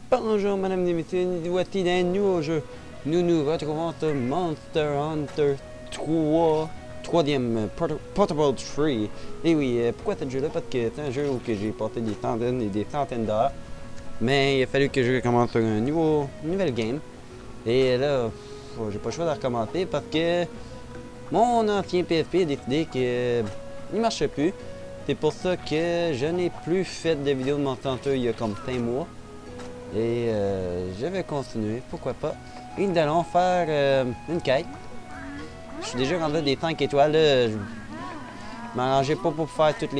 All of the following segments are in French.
Bonjour madame et messieurs, nous voici dans un nouveau jeu. Nous nous retrouvons sur Monster Hunter 3, troisième Portable 3. Et oui, pourquoi ce jeu-là? Parce que c'est un jeu où j'ai passé des centaines et des centaines d'heures. Mais il a fallu que je recommence sur une nouvelle game. Et là, j'ai pas le choix de recommencer parce que mon ancien PSP a décidé qu'il ne marchait plus. C'est pour ça que je n'ai plus fait de vidéos de Monster Hunter il y a comme 5 mois. Et je vais continuer, pourquoi pas. Et nous allons faire une quête. Je suis déjà rendu à des 5 étoiles. Là. Je m'arrangeais pas pour faire toutes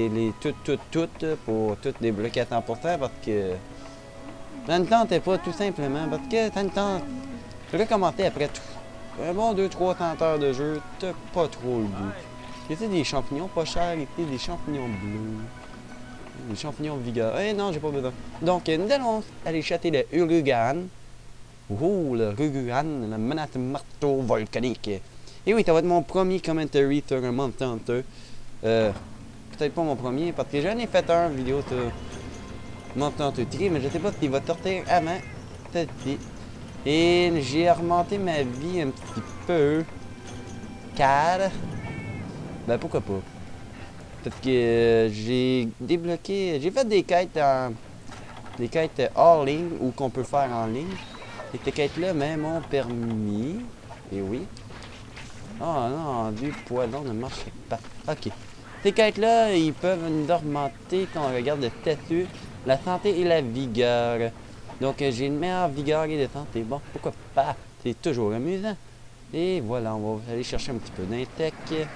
pour toutes débloquer à 100% parce que ça ne tentait pas tout simplement. Parce que ça ne tente. Je vais commencer après tout. Un bon 200-300 heures de jeu, t'as pas trop le goût. Ici des champignons pas chers, ici des champignons bleus. Des champignons vigueur. Eh non, j'ai pas besoin. Donc, nous allons aller châter le Urugan. Oh, le Urugan, la menace marteau volcanique. Et oui, ça va être mon premier commentary sur un Monster Hunter. Peut-être pas mon premier, parce que j'en ai fait un vidéo sur Monster Hunter 3, mais je sais pas s'il va sortir avant celle-ci. Et j'ai remonté ma vie un petit peu. Car, ben pourquoi pas. Parce que j'ai débloqué, j'ai fait des quêtes hors ligne ou qu'on peut faire en ligne. Et ces quêtes-là m'ont permis. Et oui. Oh non, du poison ne marche pas. Ok. Ces quêtes-là, ils peuvent nous augmenter quand on regarde le statut, la santé et la vigueur. Donc j'ai une meilleure vigueur et de santé. Bon, pourquoi pas? C'est toujours amusant. Et voilà, on va aller chercher un petit peu d'intech.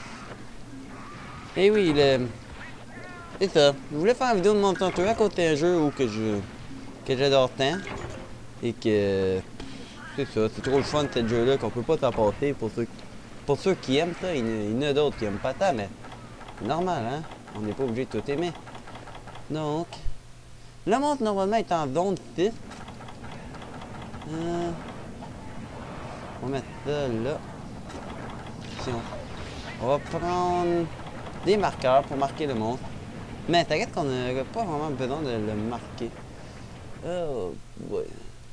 Et oui, c'est ça. Je voulais faire une vidéo de Monster Hunter à côté d'un jeu où que j'adore tant. Et que c'est ça, c'est trop le fun de ce jeu-là qu'on peut pas s'en passer pour ceux qui aiment ça. Il y en a d'autres qui aiment pas ça, mais c'est normal, hein? On n'est pas obligé de tout aimer. Donc, le monde normalement est en zone 6. On va mettre ça là. Si on va prendre des marqueurs pour marquer le monstre. Mais t'inquiète qu'on n'a pas vraiment besoin de le marquer. Oh, ouais.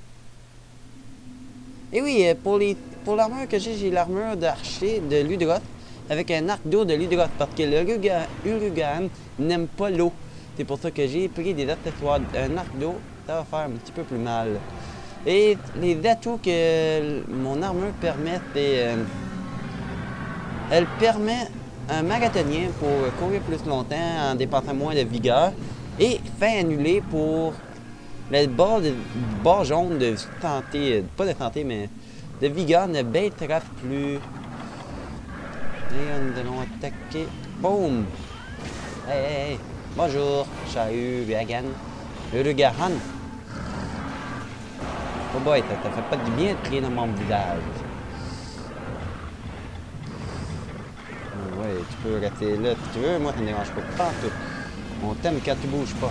Et oui, pour l'armure que j'ai l'armure d'archer de Ludroth avec un arc d'eau de Ludroth parce que le Urugan n'aime pas l'eau. C'est pour ça que j'ai pris des accessoires. Un arc d'eau, ça va faire un petit peu plus mal. Et les atouts que mon armure permet, c'est... elle permet un marathonien pour courir plus longtemps en dépensant moins de vigueur et fin annulé pour le bord jaune de santé, pas de santé mais de vigueur ne baissera plus. Et nous allons attaquer. Boum! Hey! Bonjour, Chahu, Vegan, Urugahan. Oh boy, ça fait pas du bien de crier dans mon visage. Ouais, tu peux rester là si tu veux, moi ça me dérange pas partout. On t'aime quand tu bouges pas.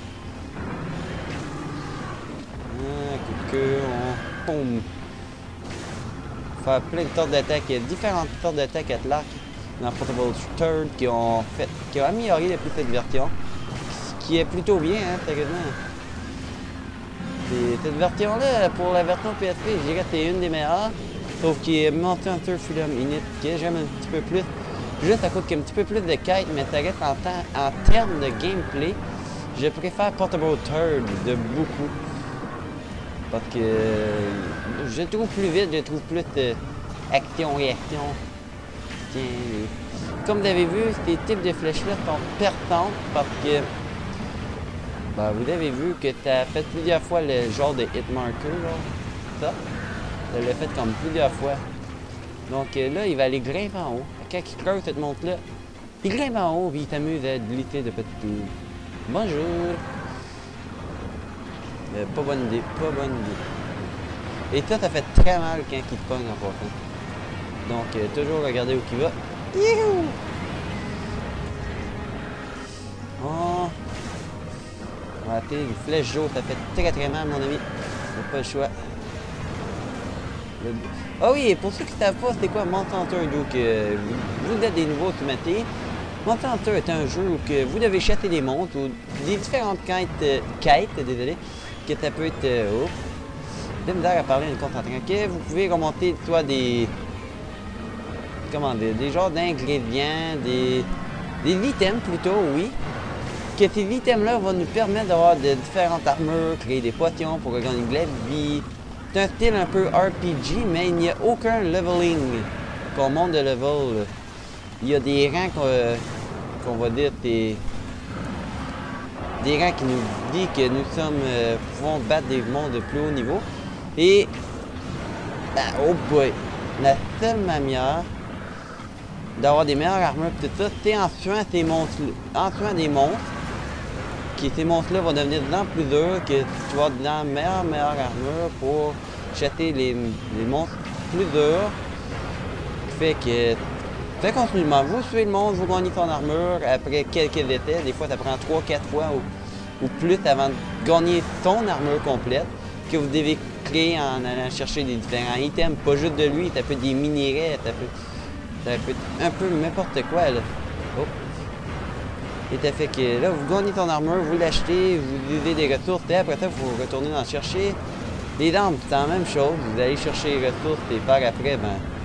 Coup de queue, on... Boum! Faire plein de sortes d'attaques. Il y a différentes sortes d'attaques avec l'arc dans Portable 3 qui ont amélioré depuis cette version. Ce qui est plutôt bien, hein, sérieusement. Cette version-là, pour la version PSP, je dirais que c'est une des meilleures. Sauf qu'il y a Monster Hunter Freedom Init que j'aime un petit peu plus. Juste à cause qu'il y a un petit peu plus de quêtes, mais ça reste en termes de gameplay, je préfère Portable 3 de beaucoup. Parce que je trouve plus vite, je trouve plus action-réaction. Tiens, comme vous avez vu, ces types de flèches-là sont pertantes parce que ben, vous avez vu que tu as fait plusieurs fois le genre de hit marker, là. Ça l'a fait comme plusieurs fois. Donc là, il va aller grimper en haut. Quand il creuse cette montre-là, il grimpe en haut et il s'amuse à glisser de petits tours. Bonjour! Pas bonne idée, pas bonne idée. Et ça fait très mal quand il te pogne en passant. Donc, toujours regarder où il va. Youhou! Oh! Raté, une flèche jaune, ça fait très mal, mon ami. On n'a pas le choix. Ah oui, et pour ceux qui ne savent pas, c'est quoi Monster Hunter, donc vous êtes des nouveaux qui mettez. Monster Hunter est un jeu où que vous devez chasser des monstres ou des différentes quêtes, désolé, que ça peut être... oh, de misère à parler une concentrée. Que vous pouvez remonter soit des... Comment dire, des genres d'ingrédients, des items plutôt, oui. Que ces items-là vont nous permettre d'avoir de différentes armures, créer des potions pour gagner de la vie. C'est un style un peu RPG, mais il n'y a aucun leveling qu'on monte de level. Il y a des rangs qu'on va dire des rangs qui nous disent que nous pouvons battre des monstres de plus haut niveau. Et oh boy, la seule manière d'avoir des meilleures armures et tout ça, c'est en tuant ces monstres, en tuant des monstres. Ces monstres-là vont devenir de plus en plus durs, que tu vas avoir de la meilleure armure pour chasser les monstres plus durs. Fait continuellement, vous suivez le monstre, vous gagnez son armure après quelques essais. Des fois, ça prend 3-4 fois ou plus avant de gagner ton armure complète, que vous devez créer en allant chercher des différents items, pas juste de lui, ça peut être des minéraux, ça peut être un peu n'importe quoi, là. Oh. Et ça fait que là, vous gagnez ton armure, vous l'achetez, vous usez des ressources, et après ça, vous retournez en chercher. Les armes, c'est la même chose, vous allez chercher les ressources et par après,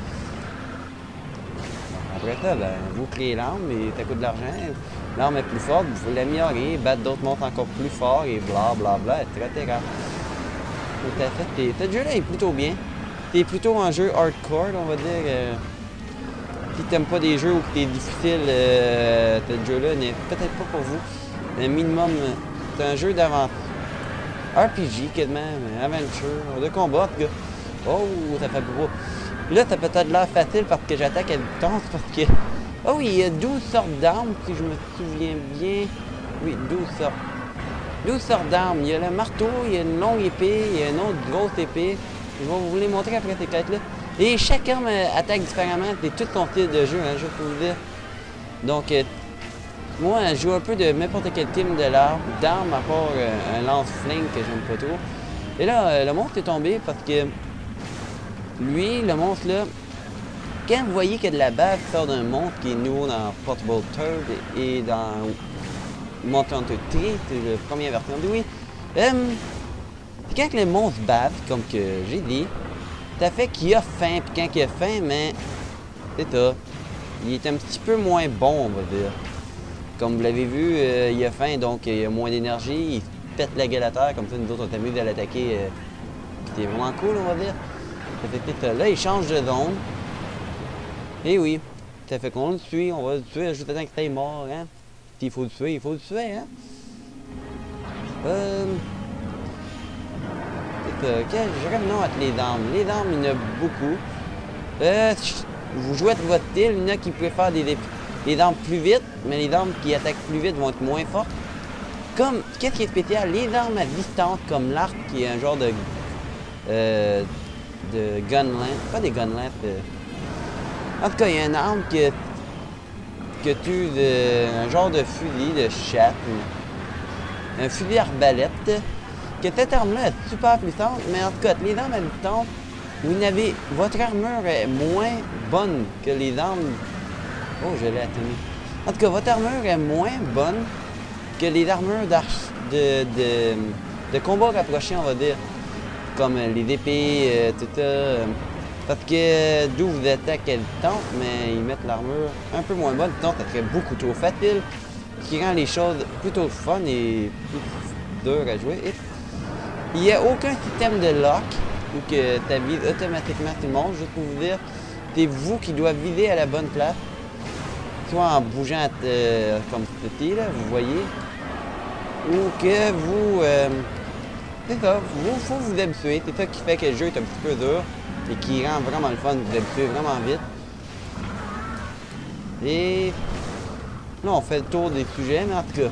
après ça, vous créez l'arme et ça coûte de l'argent. L'arme est plus forte, vous l'améliorer, battre d'autres monstres encore plus forts et blablabla, etc. Tout à fait. Ce jeu-là est plutôt bien. C'est plutôt un jeu hardcore, on va dire. Si t'aimes pas des jeux où c'est difficile, ce jeu-là n'est peut-être pas pour vous. Le minimum, c'est un jeu d'aventure. RPG, quasiment, aventure, de combat, en tout cas. Oh, ça fait beau. Là, ça peut être l'air facile parce que j'attaque à distance, parce que... Oh oui, il y a 12 sortes d'armes, si je me souviens bien. Oui, 12 sortes. 12 sortes d'armes. Il y a le marteau, il y a une longue épée, il y a une autre grosse épée. Je vais vous les montrer après ces quêtes-là. Et chaque arme attaque différemment. C'est tout son style de jeu, hein, je peux vous dire. Donc, moi, je joue un peu de n'importe quel type d'arme, à part un lance-flingue que j'aime pas trop. Et là, le monstre est tombé parce que lui, le monstre là, quand vous voyez qu'il y a de la bave qui sort d'un monstre qui est nouveau dans Portable Third et dans Monster Hunter 3, c'est la première version de oui. Quand le monstre bave, comme que j'ai dit, ça fait qu'il a faim, puis quand il a faim, mais c'est ça. Il est un petit peu moins bon, on va dire. Comme vous l'avez vu, il a faim, donc il a moins d'énergie, il pète la gueule à terre, comme ça nous autres on s'amuse à l'attaquer. C'était vraiment cool, on va dire. Là, il change de zone. Et oui, ça fait qu'on le suit, on va le tuer juste avant qu'il soit mort, hein. S'il faut le tuer, il faut le tuer, hein. Je reviens avec les armes. Les armes, il y en a beaucoup. Vous jouez avec votre style, il y en a qui préfèrent des armes plus vite, mais les armes qui attaquent plus vite vont être moins fortes. Comme, qu'est-ce qui est spécial? Les armes à distance, comme l'arc, qui est un genre de gunland, pas des gunlands. En tout cas, il y a une arme que tue un genre de fusil de chatte, un fusil arbalète. Que cette arme-là est super puissante, mais en tout cas, les armes à distance, votre armure est moins bonne que les armes. Oh, je l'ai atteint. En tout cas, votre armure est moins bonne que les armures de combat rapproché, on va dire. Comme les épées, tout ça. Parce que d'où vous attaquez à distance, mais ils mettent l'armure un peu moins bonne. Sinon, ça serait beaucoup trop facile. Ce qui rend les choses plutôt fun et plus dures à jouer. Et il n'y a aucun système de lock où que tu vises automatiquement tout le monde. Juste pour vous dire, c'est vous qui doivent viser à la bonne place. Soit en bougeant comme ceci, là, vous voyez. Ou que vous... c'est ça, il faut vous habituer. C'est ça qui fait que le jeu est un petit peu dur et qui rend vraiment le fun de vous habituer vraiment vite. Et là, on fait le tour des sujets, mais en tout cas,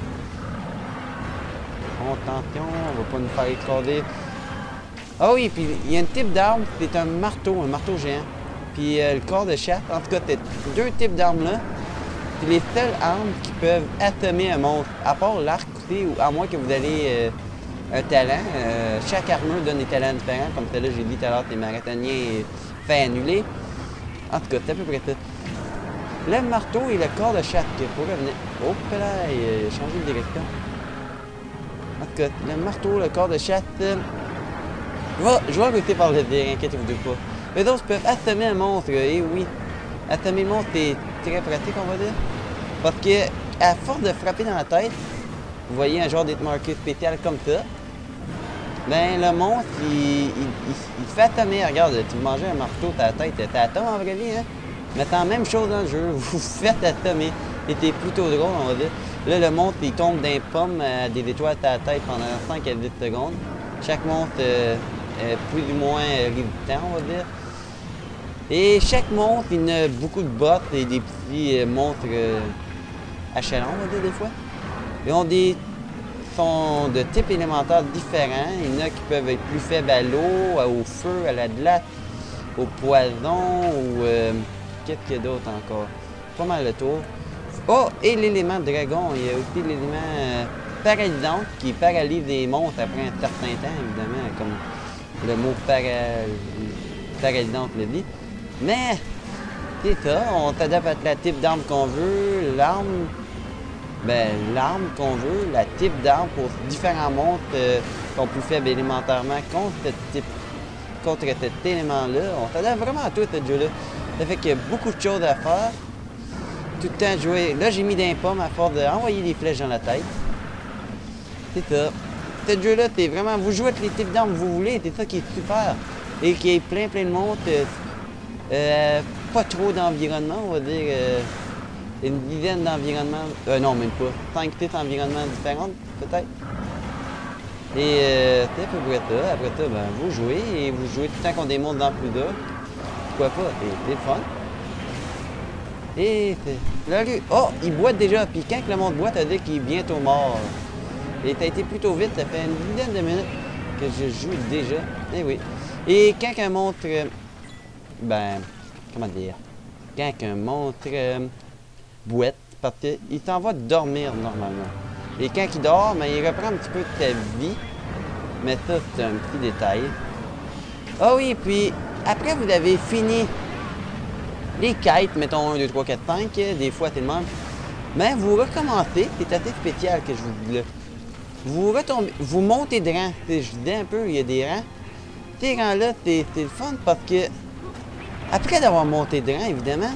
attention, on va pas nous faire écraser. Ah oui, puis il y a un type d'arme, c'est un marteau géant. Puis le corps de chasse, en tout cas, c'est deux types d'armes là. C'est les seules armes qui peuvent assommer un monstre. À part l'arc aussi, ou à moins que vous ayez un talent. Chaque armure donne des talents différents. Comme celle-là, j'ai dit tout à l'heure, les marathoniens fait annuler. En tout cas, c'est à peu près ça. le marteau et le corps de chatte pour revenir. Oh là, il a changé de direction. En tout cas, le marteau, le corps de chatte. Je vais arrêter par le dire, inquiétez-vous pas. Les autres peuvent assommer un monstre, et oui. Assommer le monstre est très pratique, on va dire. Parce que, à force de frapper dans la tête, vous voyez un genre d'être marqué spécial comme ça. Ben, le monstre, il fait assommer. Regarde, tu manges un marteau, ta tête, t'attends en vraie vie, hein. Mais c'est la même chose dans le jeu, vous faites assommer. C'était plutôt drôle, on va dire. Là, le monstre, il tombe d'un pomme des étoiles à ta tête pendant 5 à 10 secondes. Chaque monstre est plus ou moins résistant, on va dire. Et chaque monstre, il a beaucoup de bottes et des petits monstres achelants, on va dire, des fois. Ils ont sont de type élémentaire différents. Il y en a qui peuvent être plus faibles à l'eau, au feu, à la glace, au poison, ou qu'est-ce qu'il y a d'autre encore? Pas mal le tour. Oh, et l'élément dragon. Il y a aussi l'élément paralysant qui paralyse les monstres après un certain temps, évidemment, comme le mot paralysant le dit. Mais, c'est ça, on s'adapte à la type d'arme qu'on veut, l'arme qu'on veut, la type d'arme pour différents monstres sont plus faibles élémentairement contre cet élément-là. On s'adapte vraiment à tout ce jeu-là. Ça fait qu'il y a beaucoup de choses à faire. Tout le temps jouer. Là, j'ai mis des pommes à force d'envoyer des flèches dans la tête. C'est ça. Ce jeu-là, c'est vraiment. Vous jouez avec les types d'armes que vous voulez, c'est ça qui est super. Et qui est plein de monstres. Pas trop d'environnement, on va dire. Une dizaine d'environnements. Non, même pas. 5-6 environnements différents, peut-être. Et c'est à peu près ça. Après ça, ben, vous jouez et vous jouez tout le temps qu'on des monstres dans plus d'heures. Pourquoi pas? C'est fun. Et là, lui, oh, il boite déjà. Puis quand le monstre boite, ça veut dire qu'il est bientôt mort. Et ça a été plutôt vite. Ça fait une dizaine de minutes que je joue déjà. Eh oui. Et quand un monstre... ben, comment dire? Quand un monstre boite, parce qu'il s'en va dormir normalement. Et quand il dort, ben, il reprend un petit peu de sa vie. Mais ça, c'est un petit détail. Ah oui, puis après vous avez fini les quêtes, mettons 1, 2, 3, 4, 5, des fois c'est le même. Mais vous recommencez, c'est assez spécial que je vous dis là. Vous retombez, vous montez de rang. Je vous dis un peu, il y a des rangs. Ces rangs-là, c'est le fun parce que après d'avoir monté de rang, évidemment,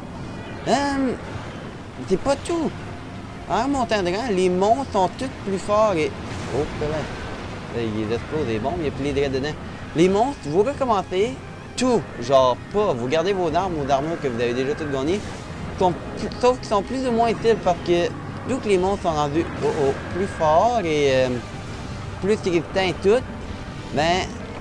c'est pas tout. En montant de rang, les monstres sont tous plus forts et... Oh, là, il explose des bombes, il y a plus les dreads dedans. Les monstres, vous recommencez tout. Genre pas, vous gardez vos armes, vos armures que vous avez déjà toutes gagnées. Sauf qu'ils sont plus ou moins utiles parce que d'où que les monstres sont rendus plus forts et plus résistants et tout, ben,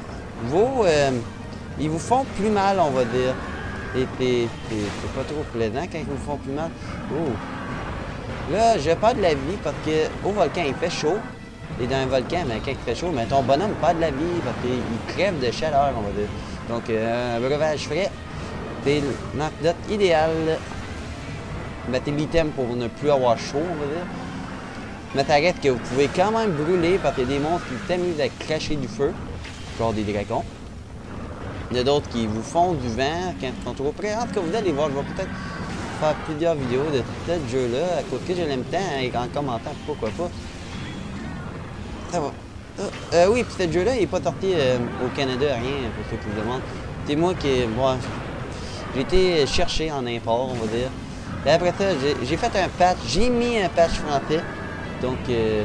ils vous font plus mal, on va dire. Et c'est pas trop plaisant quand ils vous font plus mal. Oh. Là, je perds de la vie parce que au volcan, il fait chaud. Et dans un volcan, ben, quand il fait chaud, ben, ton bonhomme perd de la vie parce qu'il crève de chaleur, on va dire. Donc, un breuvage frais, c'est l'antidote idéal. Mettez l'item pour ne plus avoir chaud, on va dire. Mais ça reste que vous pouvez quand même brûler parce qu'il y a des monstres qui s'amusent à cracher du feu, genre des dragons. Il y a d'autres qui vous font du vent quand ils sont trop près. En tout cas, vous allez voir, je vais peut-être faire plusieurs vidéos de ce jeu-là, à cause que je l'aime tant, et en commentant, pourquoi pas. Ça va. Oui, puis ce jeu-là, il n'est pas sorti au Canada, rien, pour ceux qui vous demandent. C'est moi qui... Bon, j'ai été chercher en import, on va dire. Et après ça, j'ai fait un patch, j'ai mis un patch français. Donc,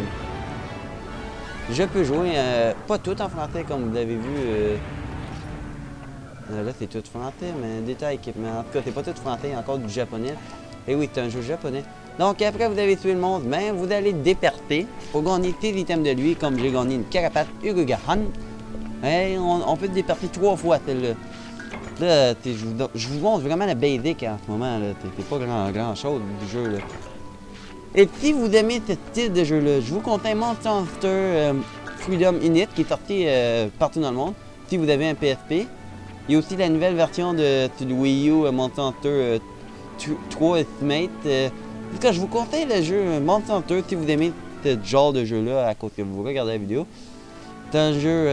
je peux jouer, pas tout en français, comme vous l'avez vu. Là, c'est tout français, mais détail équipement. En tout cas, c'est pas tout français, il y a encore du japonais. Et oui, c'est un jeu japonais. Donc, après, vous avez tué le monstre, ben, vous allez déperter pour gagner des items de lui, comme j'ai gagné une carapace Urugahan. Et on peut déperter 3 fois celle-là. Là, je vous montre vraiment la basic en ce moment. C'est pas grand-chose du jeu. Là. Et si vous aimez ce style de jeu-là, je vous conseille Monster Hunter Freedom Unit qui est sorti partout dans le monde. Si vous avez un PSP. Il y a aussi la nouvelle version de Wii U, Monster Hunter 3 Ultimate. En tout cas, je vous conseille le jeu Monster Hunter si vous aimez ce genre de jeu-là à cause que vous regardez la vidéo. C'est un jeu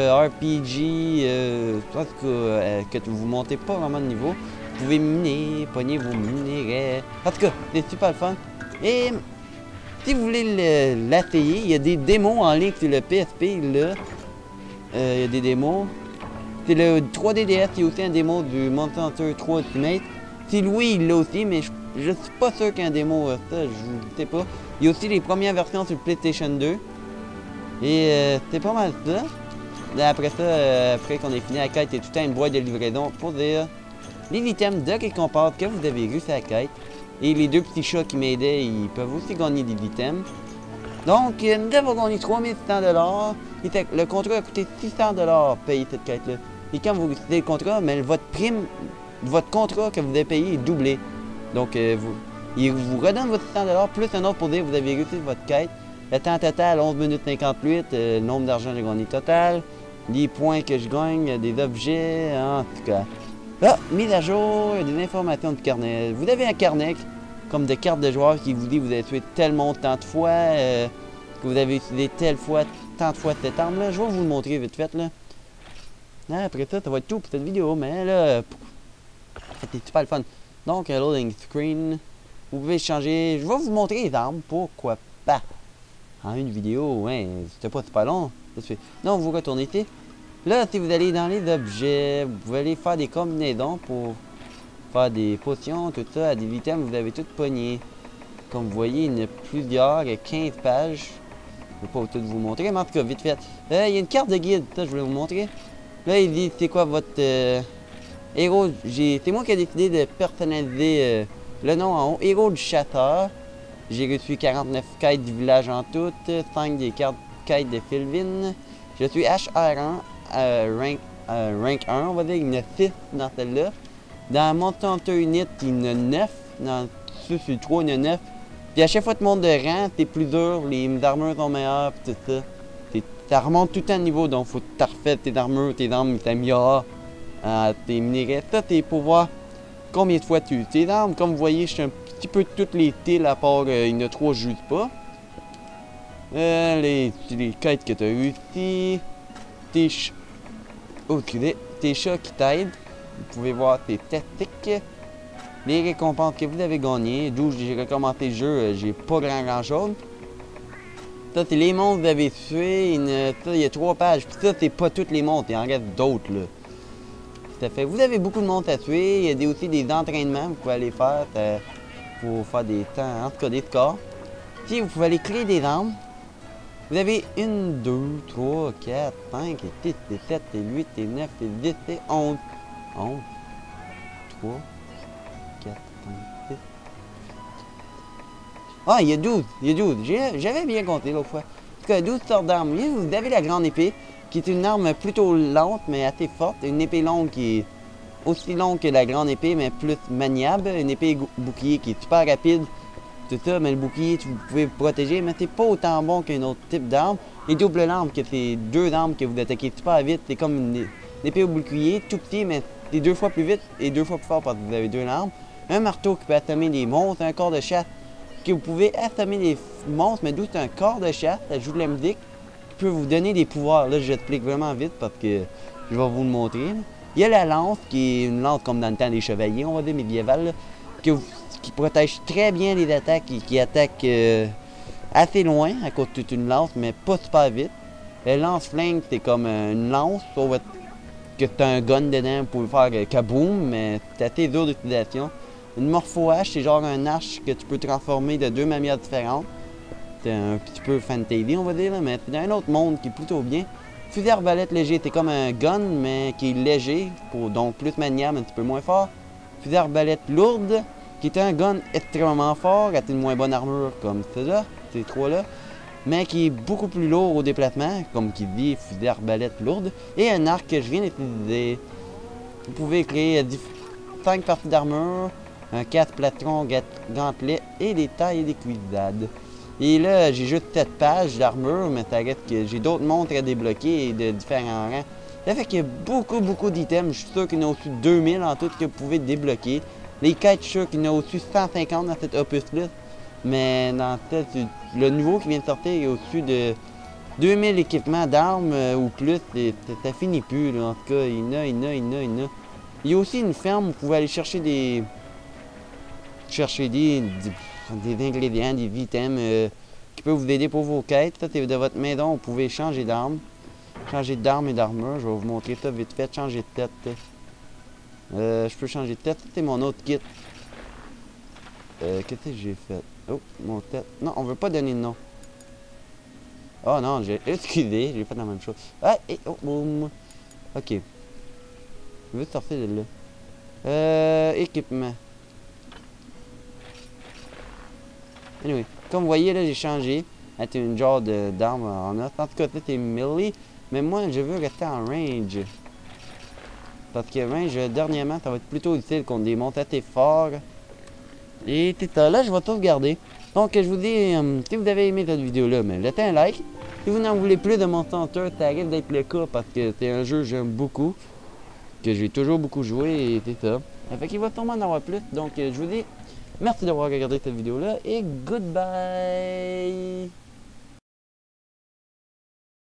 RPG, en tout cas, que vous montez pas vraiment de niveau. Vous pouvez miner, pogner vos minéraux. En tout cas, c'est super le fun. Et si vous voulez l'essayer, il y a des démos en ligne sur le PSP, là. Il y a des démos. C'est le 3DDS, il y a aussi un démo du Monster Hunter 3 Ultimate. Si Louis, il l'a aussi, mais je suis pas sûr qu'il y a un démo, ça, je sais pas. Il y a aussi les premières versions sur PlayStation 2. Et c'est pas mal ça. Là, après ça, après qu'on ait fini la quête, il y a tout le temps une boîte de livraison pour dire les items de récompense que vous avez vus sur la quête. Et les deux petits chats qui m'aidaient, ils peuvent aussi gagner des items. Donc, nous avons gagné 3600 $. Le contrat a coûté 600 $ payer cette quête-là. Et quand vous décidez le contrat, mais votre prime, votre contrat que vous avez payé est doublé. Donc, il vous redonne votre 600 $ plus un autre pour dire que vous avez réussi votre quête. Le temps total, 11 minutes 58. Le nombre d'argent que j'ai gagné total. Les points que je gagne, des objets, en tout cas. Là, mise à jour, des informations du carnet. Vous avez un carnet comme de cartes de joueurs qui vous dit que vous avez tué tel monde tant de fois, que vous avez utilisé telle fois, tant de fois cette arme-là. Je vais vous le montrer vite fait, là. Après ça, ça va être tout pour cette vidéo, mais là, c'était super le fun. Donc, un loading screen. Vous pouvez changer. Je vais vous montrer les armes, pourquoi pas. En une vidéo, ouais, c'était pas super long. Non, vous retournez ici. Là, si vous allez dans les objets, vous pouvez aller faire des combinaisons pour faire des potions, tout ça, à des items, vous avez tout pogné. Comme vous voyez, il y en a plusieurs, il y a 15 pages. Je ne vais pas tout vous montrer, mais en tout cas, vite fait. Il y a une carte de guide, ça, je voulais vous montrer. Là, il dit, c'est quoi votre héros. C'est moi qui ai décidé de personnaliser le nom en haut. Héros du chasseur. J'ai reçu 49 quêtes du village en tout, 5 des cartes quêtes de Philvin. Je suis HR1, rank 1, on va dire. Il y en a 6 dans celle-là. Dans Monster Hunter Unit, il y en a 9. Dans ceux sur 3, il y en a 9. Puis à chaque fois que tu montes de rang, c'est plus dur, les armures sont meilleures, puis tout ça. Ça remonte tout le temps de niveau, donc faut que tu refaites tes armures, tes armes, ils s'améliorent. Tes minéraux, ça, c'est pour voir combien de fois tu tes armes. Comme vous voyez, je suis un petit peu de toutes les tilles, à part il y en a 3 je juste pas. Les quêtes que tu as réussi. Tes chats qui t'aident. Vous pouvez voir tes statistiques. Les récompenses que vous avez gagnées. D'où j'ai recommencé le jeu, j'ai pas grand chose. Ça, c'est les monstres que vous avez tués. Il y a 3 pages. Puis ça, c'est pas toutes les monstres. Il en reste d'autres, là. Tout à fait. Vous avez beaucoup de monstres à tuer. Il y a aussi des entraînements que vous pouvez aller faire pour faire des temps, en tout cas des scores. Puis vous pouvez aller créer des armes. Vous avez 1, 2, 3, 4, 5, 6, 7, 8, 9, 10, 11. 11, 3, 4, 5, 6. Ah, il y a 12. Il y a 12. J'avais bien compté l'autre fois. En tout cas, 12 sortes d'armes. Vous avez la grande épée, qui est une arme plutôt lente, mais assez forte. Une épée longue qui est aussi longue que la grande épée, mais plus maniable. Une épée bouclier qui est super rapide. Tout ça, mais le bouclier, vous pouvez vous protéger, mais c'est pas autant bon qu'un autre type d'arme. Les doubles lames, que c'est 2 armes que vous attaquez super vite. C'est comme une épée au bouclier, tout petit, mais c'est 2 fois plus vite et 2 fois plus fort parce que vous avez 2 armes. Un marteau qui peut assommer des monstres, un corps de chasse que vous pouvez assommer des monstres, mais d'où c'est un corps de chasse, ça joue de la musique, qui peut vous donner des pouvoirs. Là, je l'explique vraiment vite parce que je vais vous le montrer. Il y a la lance, qui est une lance comme dans le temps des chevaliers, on va dire médiéval, qui protège très bien les attaques et qui attaque assez loin à cause de toute une lance, mais pas super vite. Le lance-flingue, c'est comme une lance, sauf que c'est un gun dedans pour faire kaboom, mais c'est assez dur d'utilisation. Une morpho-hache, c'est genre un hache que tu peux transformer de 2 manières différentes. C'est un petit peu fantasy, on va dire, là, mais c'est dans un autre monde qui est plutôt bien. Fusil arbalète léger, c'est comme un gun, mais qui est léger, donc plus maniable, un petit peu moins fort. Fusil arbalète lourde, qui est un gun extrêmement fort, avec une moins bonne armure comme celle-là, ces 3-là, mais qui est beaucoup plus lourd au déplacement, comme qui dit fusil arbalète lourde, et un arc que je viens d'utiliser. Vous pouvez créer 5 parties d'armure, un casque, plastron, gantelet et des tailles et des cuissades. Et là, j'ai juste 7 pages d'armure, mais ça reste que j'ai d'autres montres à débloquer et de différents rangs. Ça fait qu'il y a beaucoup d'items. Je suis sûr qu'il y en a au-dessus de 2000 en tout que vous pouvez débloquer. Les quêtes, je suis sûr qu'il y en a au-dessus de 150 dans cet opus-là. Mais dans le nouveau qui vient de sortir, il y a au-dessus de 2000 équipements d'armes ou plus, ça finit plus, là. En tout cas, il y en a. Il y a aussi une ferme où vous pouvez aller chercher des ingrédients, des vitamines qui peuvent vous aider pour vos quêtes. Ça, c'est de votre maison, vous pouvez changer d'armes. Changer d'armes et d'armure. Je vais vous montrer ça vite fait. Changer de tête. Je peux changer de tête. C'est mon autre kit. Qu'est-ce que j'ai fait? Oh, mon tête. Non, on veut pas donner de nom. Oh non, excusez, j'ai fait la même chose. Ah, et oh, boum. Ok. Je veux sortir de là. Équipement. Anyway, comme vous voyez, là, j'ai changé. C'est une genre d'arme en os. En tout cas, c'est melee. Mais moi, je veux rester en range. Parce que range, dernièrement, ça va être plutôt utile contre des monstres assez forts. Et c'est ça. Là, je vais tout regarder. Donc, je vous dis, si vous avez aimé cette vidéo-là, laissez un like. Si vous n'en voulez plus de Monster Hunter, ça risque d'être le cas parce que c'est un jeu que j'aime beaucoup. Que j'ai toujours beaucoup joué et c'est ça. Fait qu'il va sûrement en avoir plus. Donc, je vous dis merci d'avoir regardé cette vidéo-là et goodbye!